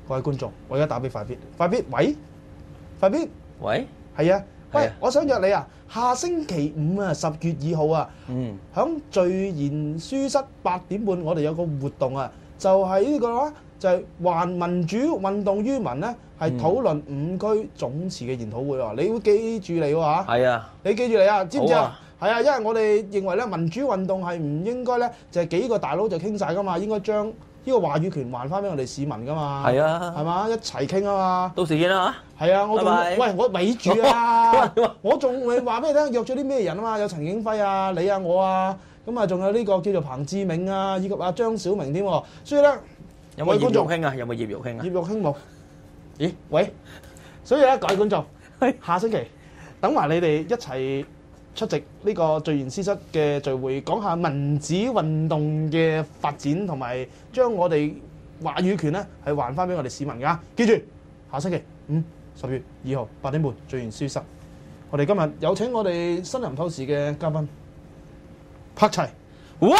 各位觀眾，我而家打俾快必，快必，喂，快必， 喂， 係啊，喂， 係啊我想約你啊，下星期五啊，10月2號啊，響聚賢書室8點半，我哋有個活動啊，就係呢個啦，就係還民主運動於民咧，係討論5區總辭嘅研討會喎，你會記住嚟喎嚇。 係啊， 你記住嚟啊，知唔知啊好啊？ 係啊，因為我哋認為咧，民主運動係唔應該咧，就係幾個大佬就傾晒噶嘛，應該將呢個話語權還翻俾我哋市民噶嘛。 係啊， 係嘛，一齊傾啊嘛。 到時見啦係啊，我仲拜拜喂我咪住啊，我仲會話俾你聽，約咗啲咩人啊嘛，有陳景輝啊、你啊、我啊，咁啊仲有呢個叫做彭志銘啊，以及阿張小明添喎。所以咧， 有冇葉玉卿啊？有冇葉玉卿啊？ 葉玉卿冇。咦？喂，所以咧，各位觀眾，下星期等埋你哋一齊出席呢個聚賢師室嘅聚會，講下民主運動嘅發展，同埋將我哋話語權咧係還翻俾我哋市民㗎。記住，下星期五10月2號8點半聚賢師室，我哋今日有請我哋新人透視嘅嘉賓柏齊。 哇！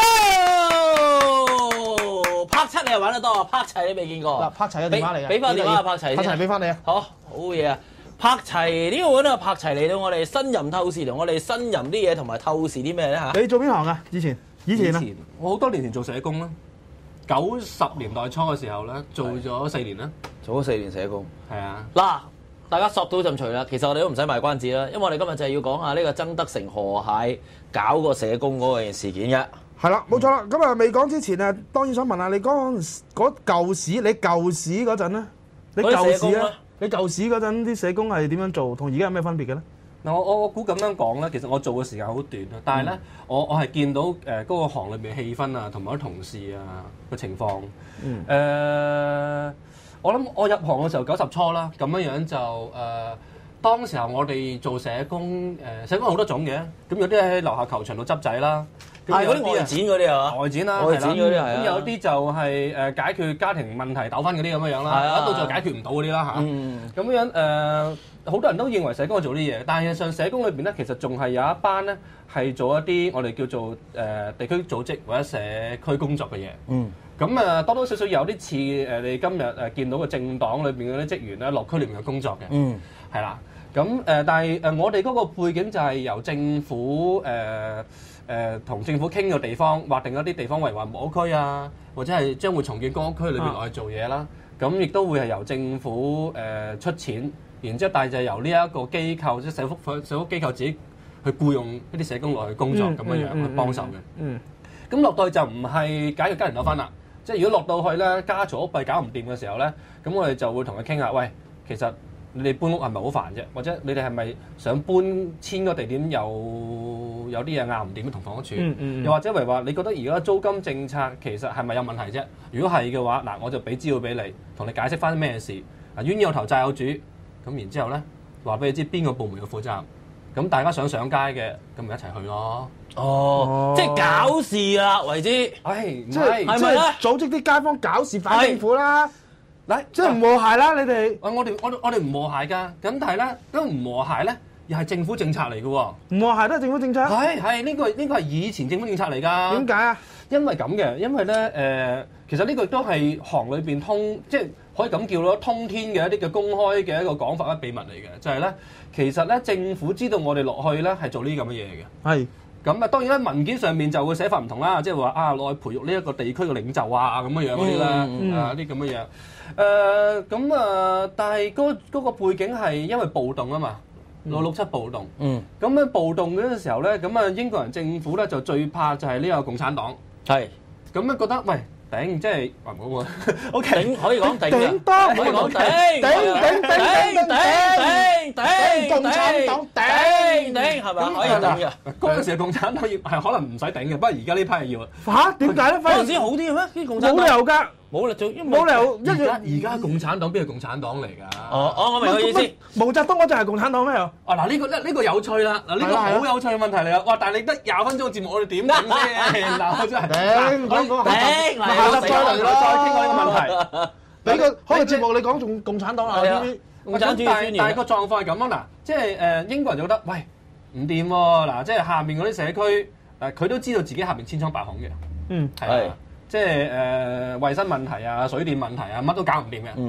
拍七你又玩得多，拍齊你未見過。 嗱，柏齊嘅電話嚟嘅， 俾翻電話阿柏齊先。 柏齊俾翻你啊！ 好嘢啊！柏齊呢個揾啊柏齊嚟到我哋新任透視，同我哋新任啲嘢同埋透視啲咩咧嚇？ 你做邊行啊？以前啊？ 我好多年前做社工啦，90年代初嘅時候咧，做咗4年啦。 做咗4年社工。 係啊。 嗱，大家索到陣除啦，其實我哋都唔使賣關子啦，因為我哋今日就係要講下呢個曾德成河蟹搞個社工嗰件事件嘅。 係啦，冇錯啦。咁啊，未講之前啊，當然想問下你嗰舊時，你舊時嗰陣咧，你舊時啊，你舊時嗰陣啲社工係點樣做，同而家有咩分別嘅咧？ 嗱，我估咁樣講咧，其實我做嘅時間好短啊，但係咧，我係見到嗰個行裏面氣氛啊，同埋啲同事啊嘅情況。我諗我入行嘅時候90初啦，咁樣就當時候我哋做社工，社工好多種嘅，咁有啲喺樓下球場度執仔啦， 係嗰啲外展嗰啲啊， 外展啦， 外展嗰啲係啊， 咁有啲就係解決家庭問題糾紛嗰啲咁樣啦，一到就解決唔到嗰啲啦嚇。咁樣好多人都認為社工係做啲嘢，但係上社工裏邊咧，其實仲係有一班咧係做一啲我哋叫做地區組織或者社區工作嘅嘢。咁多多少少有啲似你今日見到嘅政黨裏邊嗰啲職員咧落區裏面嘅工作嘅。係啦。咁但係我哋嗰個背景就係由政府同政府傾嘅地方劃定一啲地方為木屋區啊，或者係將會重建公屋區裏邊落去做嘢啦。咁亦都會係由政府出錢，然之後但係就由呢一個機構即係社福機構自己去僱用一啲社工落去工作咁樣樣去幫手嘅。咁落到去就唔係解決家庭糾紛啦。即係如果落到去咧家嘈屋閉搞唔掂嘅時候咧，咁我哋就會同佢傾下，喂，其實你哋搬屋係咪好煩啫？或者你哋係咪想遷個地點有啲嘢拗唔掂同房屋署？又或者為話你覺得而家租金政策其實係咪有問題啫？如果係嘅話，嗱我就俾資料俾你，同你解釋翻咩事。冤有頭債有主，咁然之後咧話俾你知邊個部門要負責任。咁大家想上街嘅，咁咪一齊去咯。 即係搞事啦，為之。 即係組織啲街坊搞事反政府啦。 嗱， 即係唔和諧啦，你哋。 我哋唔和諧㗎。咁但係咧，都唔和諧咧，又係政府政策嚟嘅喎。 唔和諧都係政府政策。 係呢個係以前政府政策嚟㗎。 點解啊？ 因為咁嘅，因為咧其實呢個都係行裏邊即係可以咁叫咯，通天嘅一啲嘅公開嘅一個講法，一秘密嚟嘅，就係咧，其實咧政府知道我哋落去咧係做呢啲咁嘅嘢嘅。係。咁啊，當然啦，文件上面就會寫法唔同啦，即係話落去培育呢一個地區嘅領袖啊，咁樣樣嗰啲啦，啲咁嘅樣。但係嗰個背景係因為暴動啊嘛，667暴動。咁樣暴動嗰陣時候咧，咁啊英國人政府咧就最怕就係呢個共產黨。係。咁樣覺得喂。頂即係話唔好喎，OK，頂可以講頂，頂多可以講頂，頂，共產黨頂係咪可以頂嘅？嗰陣時嘅共產黨係可能唔使頂嘅，不過而家呢批係要啊。 嚇？點解咧？ 嗰陣時好啲嘅咩？啲共產黨冇理由㗎， 冇理由而家共產黨邊係共產黨嚟㗎？ 我明個意思。 毛澤東嗰陣係共產黨咩？ 嗱呢個有趣啦，嗱呢個好有趣嘅問題嚟啊！哇！但係你得20分鐘嘅節目，我哋點頂先？嗱，我真係頂。下集再嚟咯，再傾過呢個問題。俾個開個節目，你講共產黨啊？ 共產主義宣言。 但係個狀況係咁咯，嗱，即係英國人就覺得，喂唔掂喎，嗱，即係下面嗰啲社區，佢都知道自己下面千瘡百孔嘅，係即係衞生問題啊、水電問題啊，乜都搞唔掂嘅。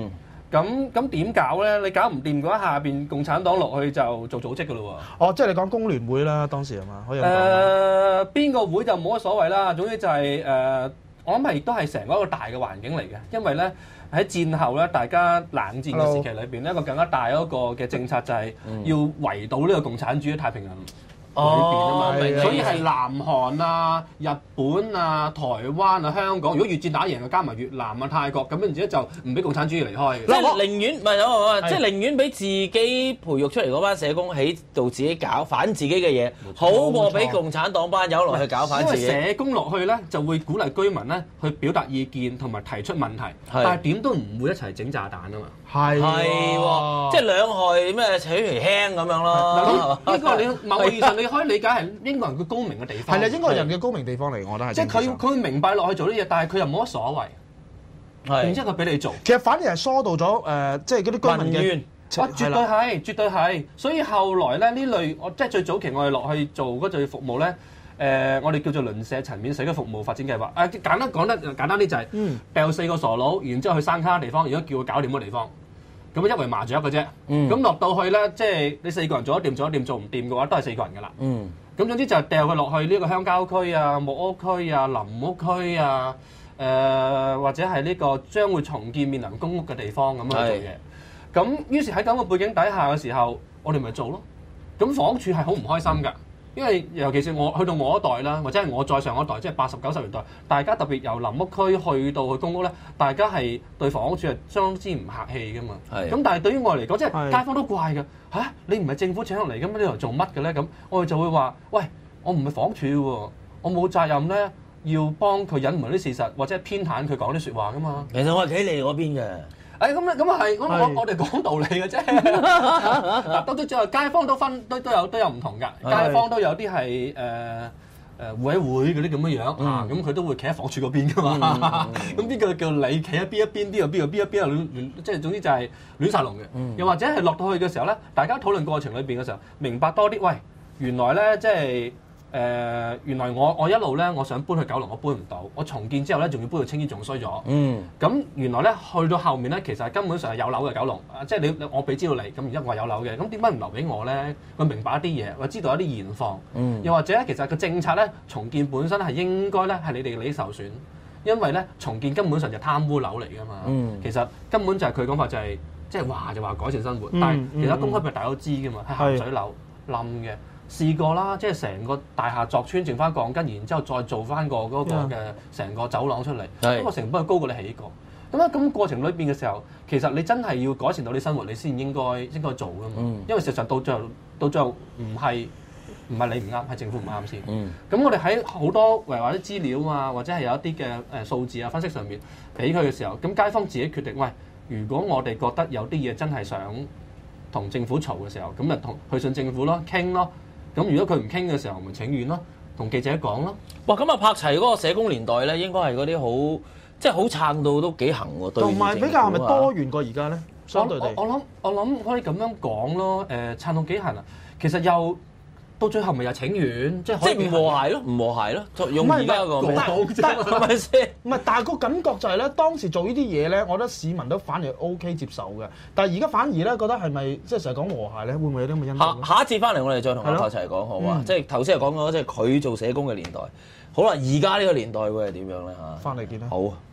咁點搞咧？你搞唔掂嘅話，下邊共產黨落去就做組織㗎咯喎。 哦，即係你講工聯會啦，當時係嘛？可以咁講。 邊個會就冇乜所謂啦。總之就係我諗係都係成個一個大嘅環境嚟嘅，因為咧喺戰後咧，大家冷戰嘅時期裏邊，一個更加大一個嘅政策就係要圍堵呢個共產主義太平洋裏邊啊嘛，所以係南韓啊、日本啊、台灣啊、香港，如果越戰打贏，就加埋越南啊、泰國，咁跟住咧就唔俾共產主義離開。 即係寧願唔係即係寧願俾自己培育出嚟嗰班社工喺度自己搞反自己嘅嘢，好過俾共產黨班友落去搞反自己。 因為社工落去咧就會鼓勵居民咧去表達意見同埋提出問題，但係點都唔會一齊整炸彈啊嘛。 係喎，即係兩害咩取其輕咁樣咯。 呢個你某個意義上你可以理解係英國人佢高明嘅地方。 係啦，英國人嘅高明地方嚟，我覺得係。 即係佢明白落去做啲嘢，但係佢又冇乜所謂。然之後佢俾你做。 其實反而係疏導咗即係嗰啲居民嘅。 絕對係。所以後來咧呢類即係最早期我哋落去做嗰類服務咧，我哋叫做鄰舍層面社區服務發展計劃。簡單講得簡單啲就係掉4個傻佬，然之後去山卡地方，如果叫佢搞掂嗰個地方。咁一圍麻雀嘅啫，咁落到去咧，即係你4個人做得掂，做唔掂嘅話，都係4個人㗎啦。咁總之就係掉佢落去呢個鄉郊區啊、木屋區啊、臨屋區啊，或者係呢個將會重建面臨公屋嘅地方咁樣去做嘢。咁於是喺咁嘅背景底下嘅時候，我哋咪做咯。咁房屋署係好唔開心㗎。因為尤其是我去到我一代啦，或者係我再上一代，即係80、90年代，大家特別由臨屋區去到去公屋咧，大家係對房屋署係相當之唔客氣噶嘛。咁但係對於我嚟講，即係街坊都怪㗎嚇，你唔係政府請落嚟咁，呢度做乜嘅咧？咁我哋就會話：喂，我唔係房署喎，我冇責任咧，要幫佢隱瞞啲事實，或者偏袒佢講啲説話噶嘛。 其實我係企你嗰邊嘅。 咁啊係，我哋講道理嘅啫。嗱，到最後街坊都有唔同㗎，街坊都有啲係會嗰啲咁樣樣咁佢都會企喺房署嗰邊㗎嘛。咁邊個叫你企喺邊一邊，邊個亂，即係總之就係亂晒龍嘅。又或者係落到去嘅時候咧，大家討論過程裏邊嘅時候，明白多啲，喂，原來咧即係。原來我一路咧，我想搬去九龍，我搬唔到。我重建之後咧，仲要搬去青衣，仲衰咗。咁原來咧，去到後面咧，其實根本上係有樓嘅九龍。即係我俾資料你，咁而家我有樓嘅，咁點解唔留俾我咧？佢明白一啲嘢，或知道一啲現況。又或者咧，其實個政策咧，重建本身係應該咧係你哋嘅利益受損，因為咧重建根本上就貪污樓嚟㗎嘛。其實根本就係佢講法就係即係話就話改善生活，但係其實公開譬如大家都知㗎嘛，係鹹水樓冧嘅。試過啦，即係成個大廈鑿穿，剩翻鋼筋，然之後再做翻個嗰個嘅成個走廊出嚟，咁個成本係高過你起過。咁過程裏邊嘅時候，其實你真係要改善到你生活，你先應該做噶嘛。因為事實上到最後唔係你唔啱，係政府唔啱先。咁我哋喺好多或者資料啊，或者係有一啲嘅數字啊分析上面俾佢嘅時候，咁街坊自己決定，喂，如果我哋覺得有啲嘢真係想同政府嘈嘅時候，咁咪去信政府咯，傾咯。咁如果佢唔傾嘅時候，咪請願咯，同記者講咯。 哇！咁啊，柏齊嗰個社工年代咧，應該係嗰啲好即係好撐到都幾行喎。 同埋比較係咪多元過而家咧？相對地， 我諗可以咁樣講咯。撐到幾行啊？其實又到最後咪又請願，即係唔和諧咯，唔和諧咯。用而家個係咪先？ 唔係，但係個感覺就係咧，當時做呢啲嘢咧，我覺得市民都反而 OK 接受嘅。但係而家反而咧覺得係咪即係成日講和諧咧？會唔會有啲咁嘅因素？ 下一節翻嚟，我哋再同阿柏齊講好嘛？即係頭先係講咗即係佢做社工嘅年代。好啦，而家呢個年代會係點樣咧嚇？ 翻嚟見啦。 好。